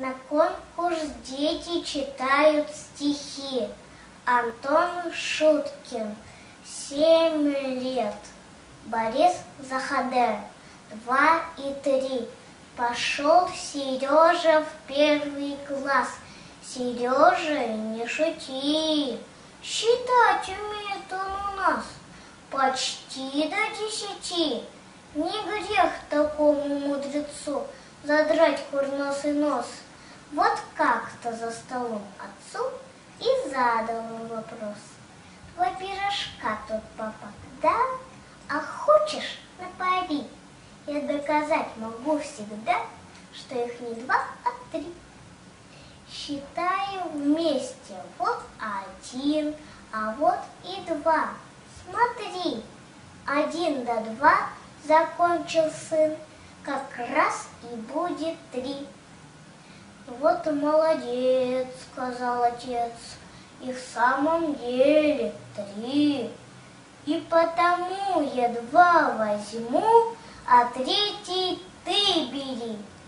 На конкурс дети читают стихи. Антон Шуткин, 7 лет. Борис Заходер, 2 и 3. Пошел Сережа в 1 класс. Сережа, не шути, считать умеет он у нас почти до 10. Не грех такому мудрецу задрать курносый нос. Вот как-то за столом отцу и задал он вопрос: 2 пирожка тут, папа, да? А хочешь на пари? Я доказать могу всегда, что их не 2, а 3. Считаем вместе. Вот 1, а вот и 2. Смотри, 1 до 2 закончил сын, как раз и будет 3. Вот молодец, сказал отец, и в самом деле 3. И потому я 2 возьму, а 3 ты бери.